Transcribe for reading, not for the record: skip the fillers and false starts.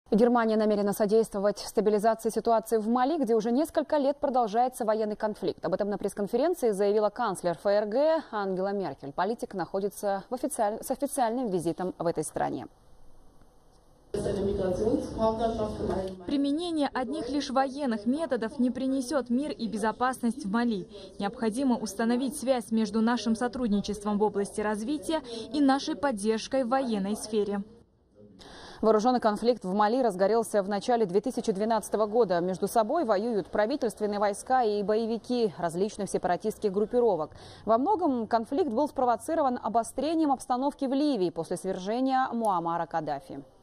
Германия намерена содействовать стабилизации ситуации в Мали, где уже несколько лет продолжается военный конфликт. Об этом на пресс-конференции заявила канцлер ФРГ Ангела Меркель. Политик находится с официальным визитом в этой стране. Применение одних лишь военных методов не принесет мир и безопасность в Мали. Необходимо установить связь между нашим сотрудничеством в области развития и нашей поддержкой в военной сфере. Вооруженный конфликт в Мали разгорелся в начале 2012 года. Между собой воюют правительственные войска и боевики различных сепаратистских группировок. Во многом конфликт был спровоцирован обострением обстановки в Ливии после свержения Муаммара Каддафи.